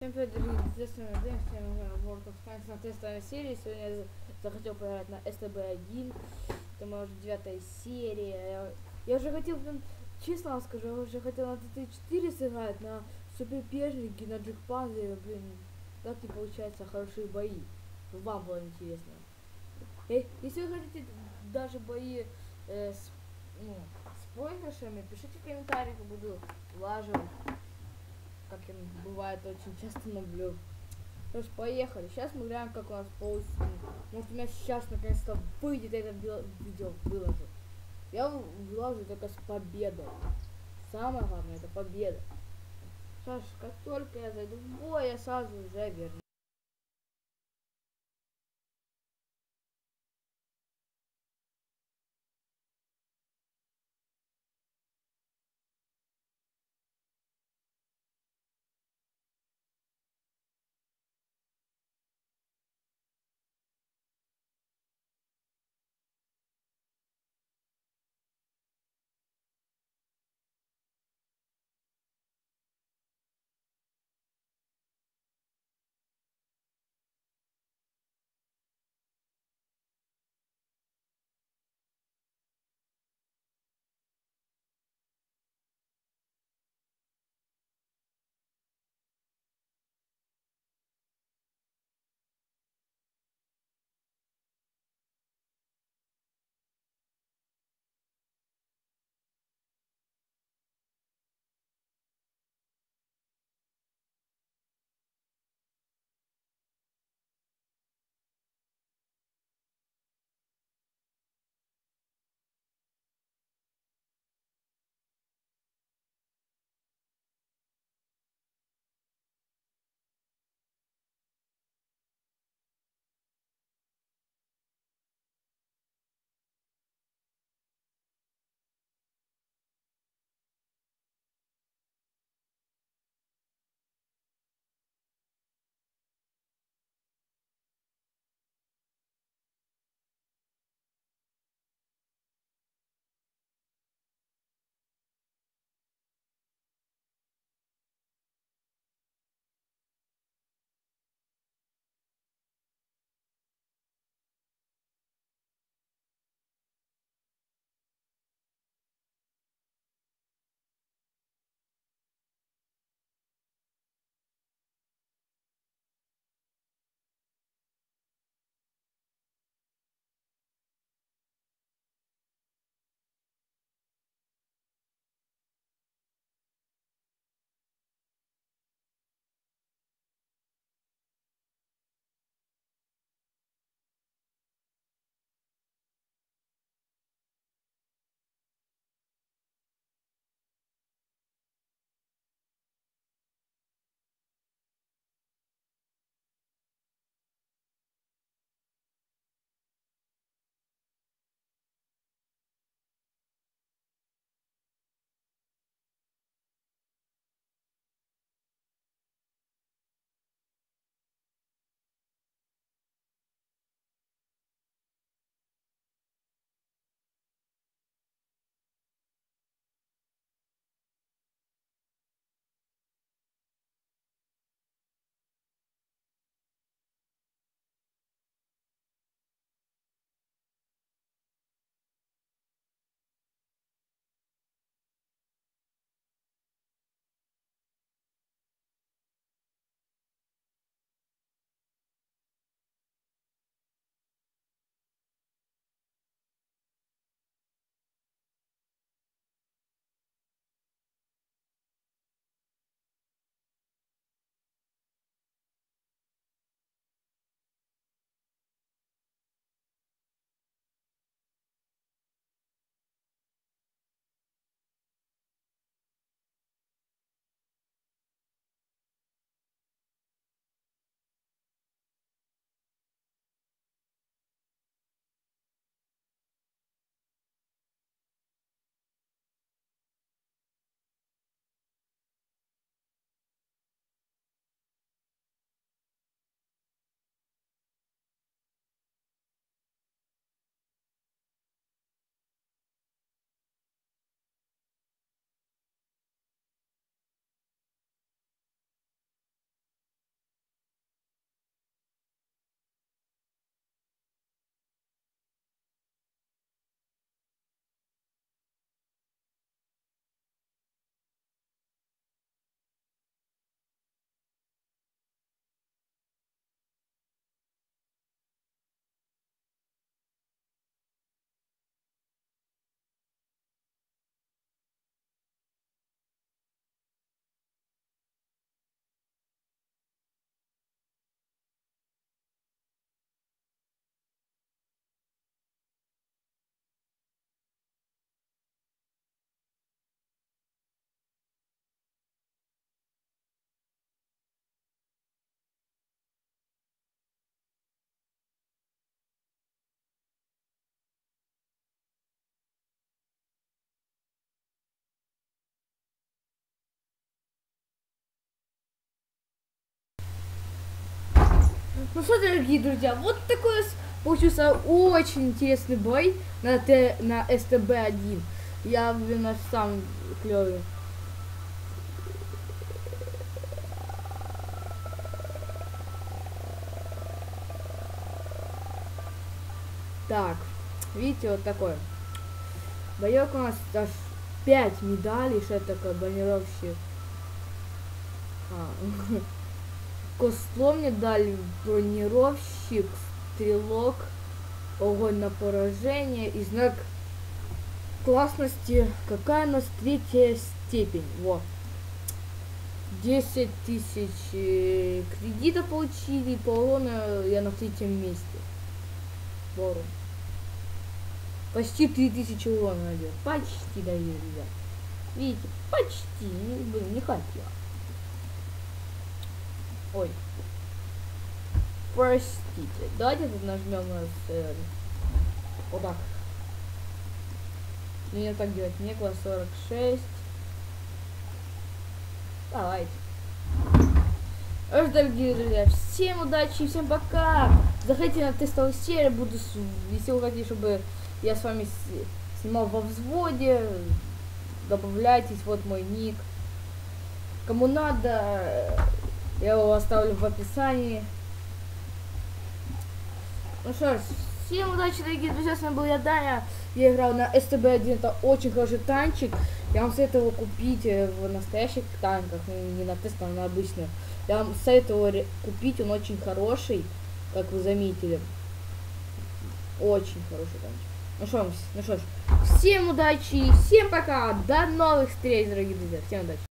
Всем привет, дорогие друзья, Дэн, всем World of Tanks на тестовой серии. Сегодня я захотел поиграть на СТБ-1. Это моя уже 9-я серия. Я уже хотел, блин, честно вам скажу, я уже хотел на ТТ-4 сыграть, на суперпежнике, на джекпанзере, блин. Так не получается хорошие бои. Вам было интересно. Если вы хотите даже бои с проигрышами, пишите в комментариях, я буду влаживать. Как я бывает очень часто люблю. Что ж, поехали. Сейчас мы глянем, как у нас получится. Может, у меня сейчас наконец-то выйдет это видео выложу. Я выложу только с победой. Самое главное, это победа. Сейчас, как только я зайду в бой, я сразу уже вернусь. Ну что, дорогие друзья, вот такой получился очень интересный бой на СТБ-1. Я, блин, сам клевый. Так, видите, вот такой. Боек у нас аж 5 медалей, что это такое, бронировщик. Костло мне дали, бронировщик, стрелок, огонь на поражение и знак классности. Какая у нас 3-я степень? Вот. 10 тысяч кредита получили, по урону я на 3-м месте. Ворон. Почти 3000 урона надел. Почти, дорогие друзья. Видите, почти. Блин, не хотел. Ой. Простите. Давайте тут нажмем нас вот так. Мне так делать некого. 46. Давайте. Дорогие друзья, всем удачи и всем пока. Заходите на тестовую серию, буду, если вы хотите, чтобы я с вами снимал во взводе, добавляйтесь, вот мой ник. Кому надо, я его оставлю в описании. Ну что ж, всем удачи, дорогие друзья, с вами был я, Даня. Я играл на СТБ-1, это очень хороший танчик. Я вам советую его купить в настоящих танках, не на тестах, а на обычных. Я вам советую его купить, он очень хороший, как вы заметили. Очень хороший танчик. Ну что ж, всем удачи, всем пока, до новых встреч, дорогие друзья, всем удачи.